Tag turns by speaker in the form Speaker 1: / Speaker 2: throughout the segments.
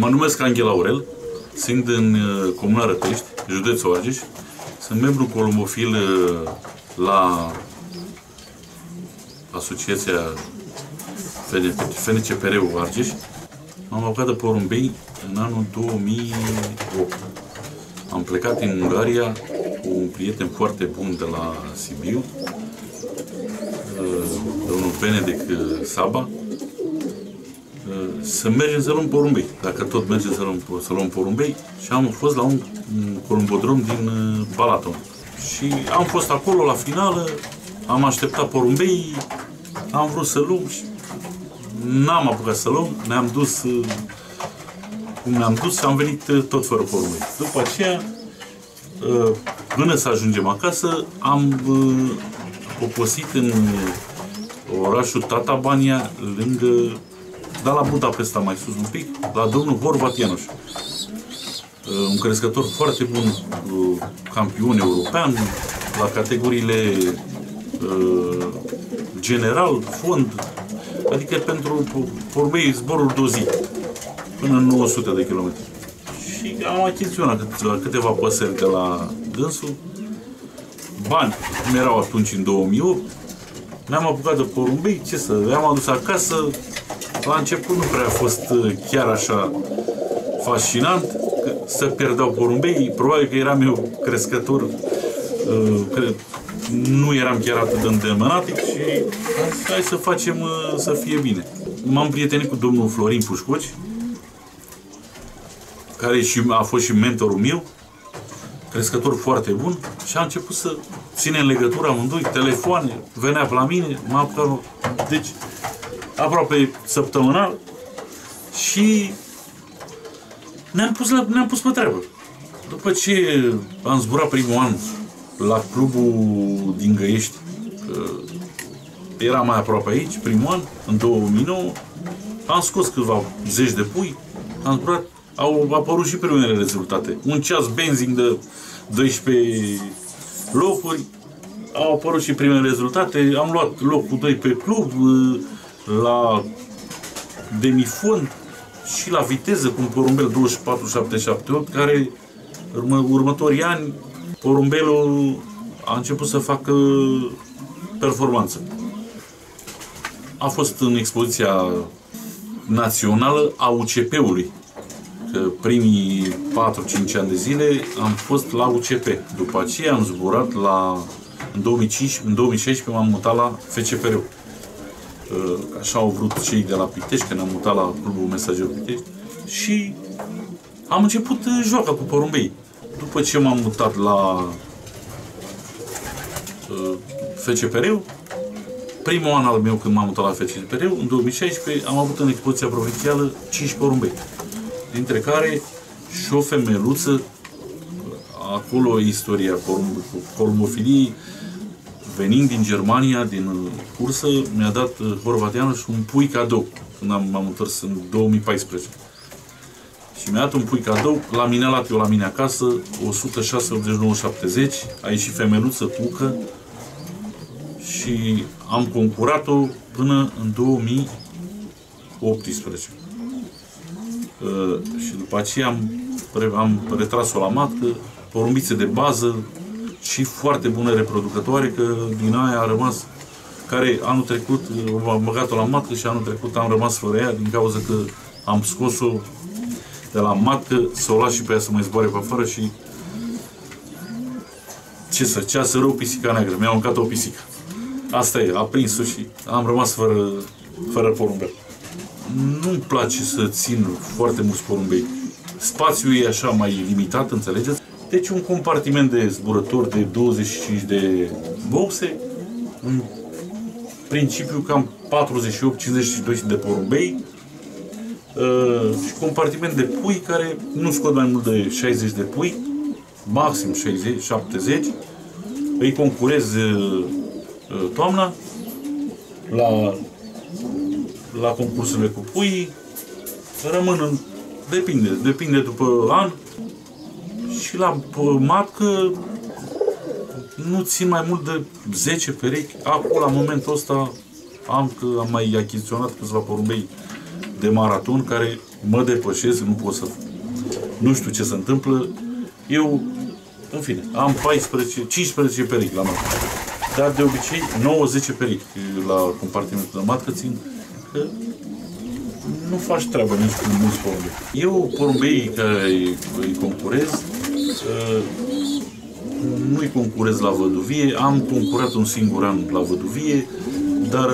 Speaker 1: Mă numesc Anghel Aurel, sunt în Comuna Rătești, județul Argeș. Sunt membru columbofil la Asociația FNCPR-ul Argeș. M-am apucat de porumbei în anul 2008. Am plecat în Ungaria cu un prieten foarte bun de la Sibiu, domnul Benedek Saba, să mergem să luăm porumbei. Dacă tot mergem să luăm porumbei. Și am fost la un columbodrom din Balaton. Și am fost acolo la finală, am așteptat porumbei, am vrut să luăm și n-am apucat să luăm. Ne-am dus cum ne-am dus și am venit tot fără porumbei. După aceea, până să ajungem acasă, am poposit în orașul Tatabánya, lângă, la Budapesta mai sus un pic, la domnul Horváth János. Un crescător foarte bun, campion european, la categoriile general, fond, adică pentru porumbei zboruri de o zi, până în 900 de kilometri. Și am achiziționat câteva păsări de la dânsul. Bani, cum erau atunci în 2008, ne-am apucat de porumbei, ce să, le-am adus acasă. La început nu prea a fost chiar așa fascinant, că se pierdeau porumbei. Probabil că eram eu crescător, nu eram chiar atât de îndemânatic și hai să facem să fie bine. M-am prietenit cu domnul Florin Pușcoci, care a fost și mentorul meu, crescător foarte bun, și a început să ținem legătura amândoi, telefoane, venea la mine, m-a apucat, deci aproape săptămânal, și ne-am pus pe treabă. După ce am zburat primul an la clubul din Găiești, era mai aproape aici, primul an, în 2009, am scos câțiva zeci de pui, am zburat, au apărut și primele rezultate. Un ceas benzing de 12 locuri, au apărut și primele rezultate, am luat locul 2 pe club, la demifond și la viteză cu un porumbel 24778, care următorii ani porumbelul a început să facă performanță. A fost în expoziția națională a UCP-ului. Primii 4-5 ani de zile am fost la UCP. După aceea am zburat în 2016 m-am mutat la FCPR-ul. Așa au vrut cei de la Pitești, că ne-am mutat la Clubul Mesager Pitești, și am început joaca cu porumbei. După ce m-am mutat la FCPR-ul, primul an al meu când m-am mutat la FCPR-ul, în 2016, am avut în expoziția provincială 5 porumbei, dintre care și o femeluță. Acolo istoria columbofiliei. Venind din Germania, din cursă, mi-a dat Horváth János un pui cadou, când m-am întors în 2014. Și mi-a dat un pui cadou, l-am inelat eu la mine acasă, 106-89-70, a ieșit femeluță, cucă, și am concurat-o până în 2018. Și după aceea am retras-o la matcă, porumbițe de bază, și foarte bună reproducătoare, că din aia a rămas, care anul trecut am băgat-o la matcă și anul trecut am rămas fără ea, din cauza că am scos-o de la matcă, să o las și pe ea să mai zboare pe afară și ceasă rău, pisica neagră, mi-a mâncat o pisică. Asta e, a prins-o și am rămas fără porumbel. Nu-mi place să țin foarte mulți porumbei. Spațiul e așa mai limitat, înțelegeți? Deci un compartiment de zburător de 25 de boxe, în principiu cam 48-52 de porumbei, și compartiment de pui care nu scot mai mult de 60 de pui, maxim 60-70. Îi concurez toamna la concursurile cu pui, rămân depinde după an. Și la matcă nu țin mai mult de 10 perechi. Acum, la momentul ăsta, am mai achiziționat câțiva porumbei de maraton care mă depășesc, nu pot să... Nu știu ce se întâmplă. Eu, în fine, am 15 perechi la matcă. Dar de obicei 9-10 perechi la compartimentul de matcă țin că nu faci treabă nici cu mulți porumbei. Eu, porumbeii care îi concurez, nu-i concurez la văduvie. Am concurat un singur an la văduvie, dar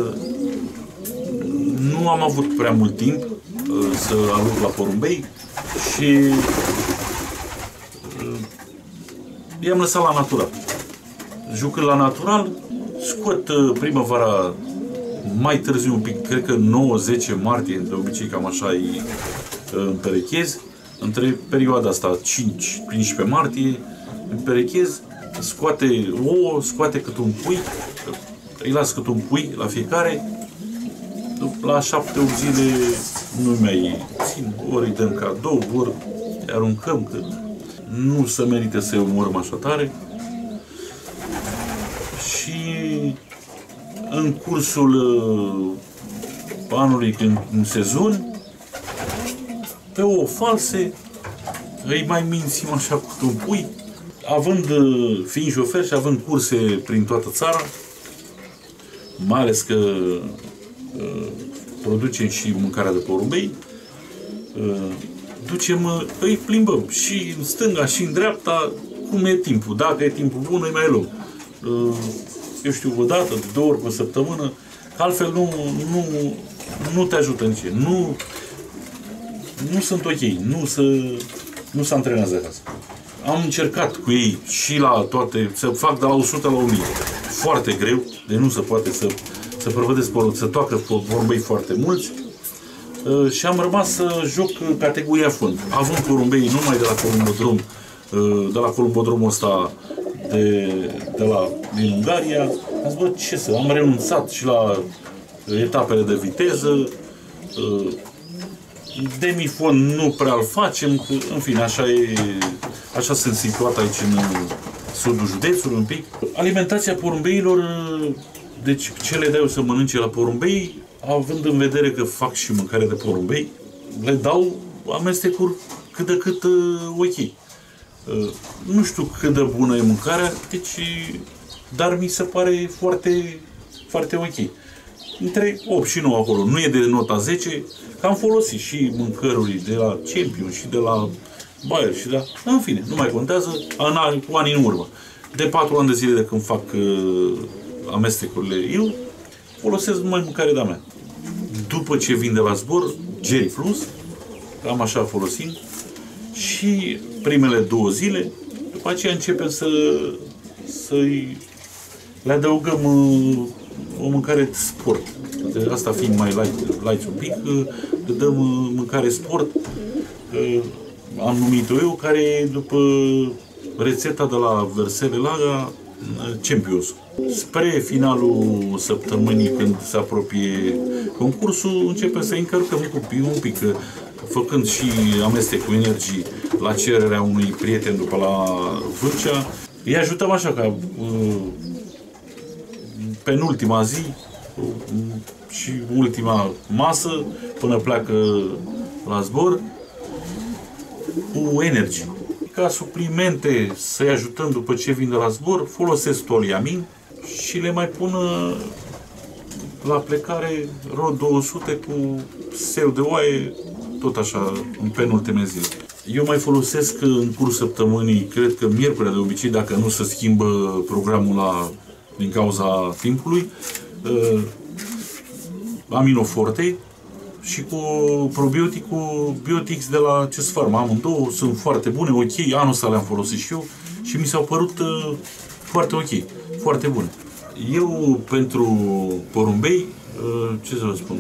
Speaker 1: nu am avut prea mult timp să aluc la porumbei și i-am lăsat la natural. Jucând la natural, scot primăvara mai târziu un pic, cred că 9-10 martie, de obicei cam așa îi împerechez. Între perioada asta 5-15 martie împerechez, scoate ouă, scoate cât un pui, îi las cât un pui la fiecare. La 7-8 zile nu mai țin, ori îi dăm cadou, ori îi aruncăm, că nu se merită să-i omorâm așa tare. Și în cursul anului, în sezon, pe ouă false, îi mai mințim așa cu un pui. Fiind șofer și având curse prin toată țara, mai ales că producem și mâncarea de porumbei, îi plimbăm și în stânga și în dreapta, cum e timpul. Dacă e timpul bun, îi mai luăm. Eu știu, o dată, de 2 ori pe săptămână, că altfel nu te ajută nici. Nu sunt ok, nu se antrenează acasă. Am încercat cu ei și la toate, să fac de la 100 la 1000. Foarte greu, de nu se poate să prăvădesc, să toacă porumbei foarte mulți. Și am rămas să joc categoria fund. Având porumbei numai de la columbodrom, de la columbodromul ăsta din Ungaria, am zis, bă, ce să, am renunțat și la etapele de viteză, demifon nu prea îl facem, în fine, așa sunt situat aici în sudul județului un pic. Alimentația porumbeilor, deci ce le dau eu să mănânce la porumbei, având în vedere că fac și mâncare de porumbei, le dau amestecuri cât de cât ok. Nu știu cât de bună e mâncarea, dar mi se pare foarte, foarte ok. Între 8 și 9 acolo. Nu e de nota 10, că am folosit și mâncăruri de la Champion și de la Bayer și de la... În fine, nu mai contează, cu ani în urmă. De 4 ani de zile de când fac amestecurile eu, folosesc numai mâncare de-a mea. După ce vin de la zbor, Jerry Plus, cam așa folosim, și primele 2 zile, după aceea începem să-i le adăugăm o mâncare de sport. De asta fiind mai light un pic, le dăm mâncare sport, am numit-o eu, care după rețeta de la Versele Laga, Champions. Spre finalul săptămânii, când se apropie concursul, începem să încărcăm un pic, făcând și amestec cu energii la cererea unui prieten după la Vâlcea. Îi ajutăm așa ca penultima zi și ultima masă, până pleacă la zbor, cu energii. Ca suplimente să-i ajutăm după ce vin de la zbor, folosesc toliamin și le mai pun la plecare ROD 200 cu seu de oaie, tot așa, în penultime zile. Eu mai folosesc în cursul săptămânii, cred că miercurea de obicei, dacă nu se schimbă programul din cauza timpului, Aminoforte și cu probioticul Biotix de la CES Pharma. Amândouă sunt foarte bune, ok, anul ăsta le-am folosit și eu și mi s-au părut foarte ok, foarte bune. Eu, pentru porumbei, ce să vă spun,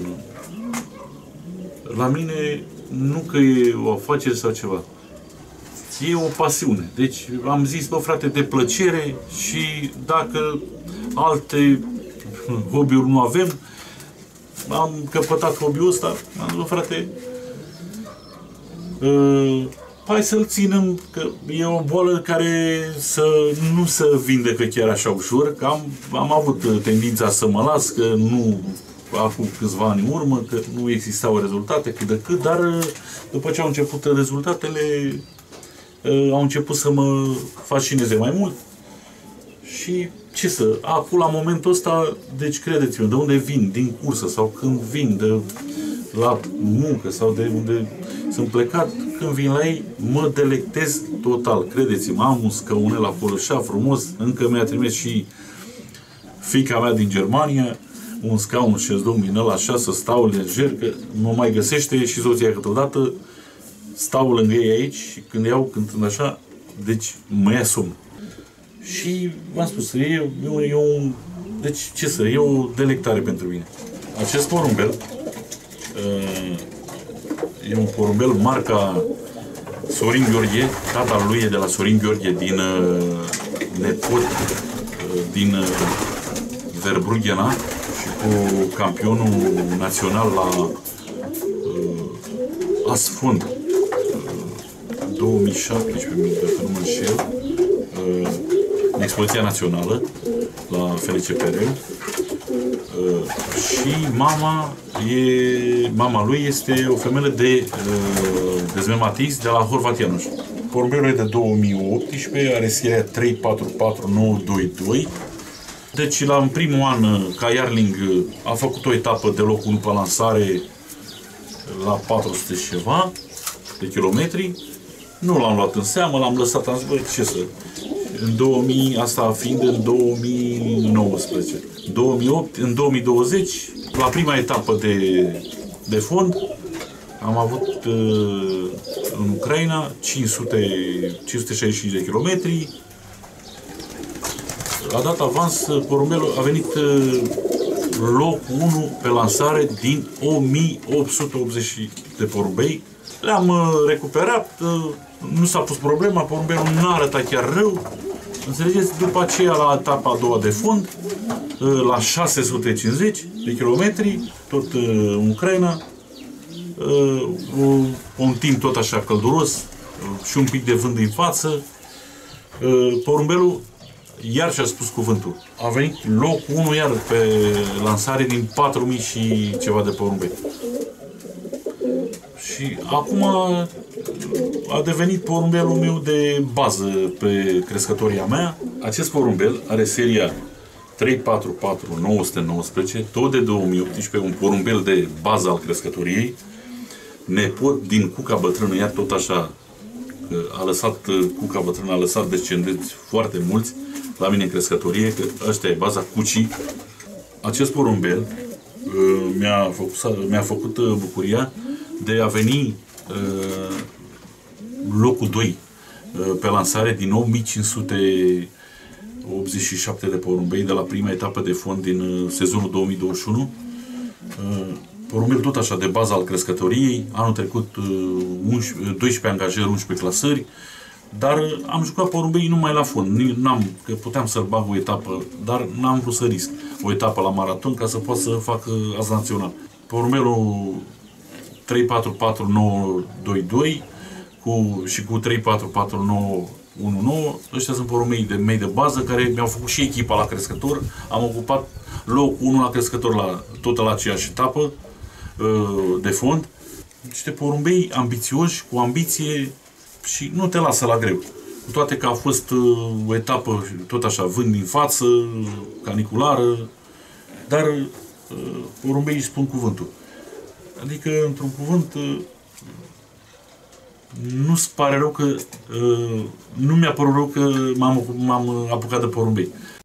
Speaker 1: la mine nu că e o afacere sau ceva, e o pasiune. Deci am zis, bă frate, de plăcere, și dacă alte hobby-uri nu avem, am căpătat hobby-ul ăsta, am zis, bă frate, hai să-l ținem, că e o boală care nu se vindecă chiar așa ușor, că am avut tendința să mă las, că acum câțiva ani în urmă, că nu existau rezultate cât de cât, dar după ce au început rezultatele, au început să mă fascineze mai mult. Și ce să, acum la momentul ăsta, deci credeți-mă, de unde vin, din cursă sau când vin de la muncă sau de unde sunt plecat, când vin la ei, mă delectez total. Credeți-mă, am un scaunel acolo așa frumos, încă mi-a trimis și fiica mea din Germania, un scaun șezlong din ăla așa, să stau lejer, că mă mai găsește și soția câteodată, stau lângă ei aici și când iau cântând așa, deci mă ia somn. Și v-am spus, deci ce să, e o delectare pentru mine. Acest porumbel e un porumbel marca Sorin Gheorghe, tata lui e de la Sorin Gheorghe din Nepot, din Verbrugena și cu campionul național la Asfund 2017, dacă nu mă înșel, în expoziția națională la FLCPR. Și mama lui este o femeie de dezmematism de la Horvatianuș. Porumbelul e de 2018, are seria 344922. Deci, în primul an, ca Iarling, a făcut o etapă de locul 1 pe lansare la 400 și ceva de kilometri. Nu l-am luat în seamă, l-am lăsat, am zis, băi, ce să... În 2000, asta fiind în 2019. 2008, în 2020, la prima etapă de fond, am avut în Ucraina 565 de kilometri. A dat avans, porumbelul a venit locul 1 pe lansare din 1880 de porumbei. Le-am recuperat, nu s-a pus problema, porumbelul nu arăta chiar rău. Înțelegeți? După aceea, la etapa a doua de fond, la 650 de kilometri, tot în Ucraina, un timp tot așa călduros și un pic de vânt din față, porumbelul iar și-a spus cuvântul. A venit locul 1 iar pe lansare din 4000 și ceva de porumbei. Și acum a devenit porumbelul meu de bază pe crescătoria mea. Acest porumbel are seria 344919, tot de 2018, un porumbel de bază al crescătoriei, nepot din cuca bătrână, iar tot așa, a lăsat cuca bătrână, a lăsat descendenți foarte mulți la mine în crescătorie, că ăștia e baza cucii. Acest porumbel mi-a făcut bucuria de a veni locul 2 pe lansare din 8587 de porumbei de la prima etapă de fond din sezonul 2021. Porumbel tot așa de bază al crescătoriei, anul trecut 12 angajări, 11 clasări, dar am jucat porumbei numai la fond. Că puteam să-l bag o etapă, dar n-am vrut să risc o etapă la maraton ca să pot să fac az național. Porumbelul 344922 și cu 344919, ăștia sunt porumbei mei de bază care mi-au făcut și echipa la crescător. Am ocupat locul 1 la crescător tot la aceeași etapă de fond. Niște porumbei ambițioși, cu ambiție și nu te lasă la greu. Cu toate că a fost o etapă tot așa, vânt din față, caniculară, dar porumbeii își spun cuvântul. Adică, într-un cuvânt, nu-ți pare rău că, nu mi-a părut rău că m-am apucat de porumbei.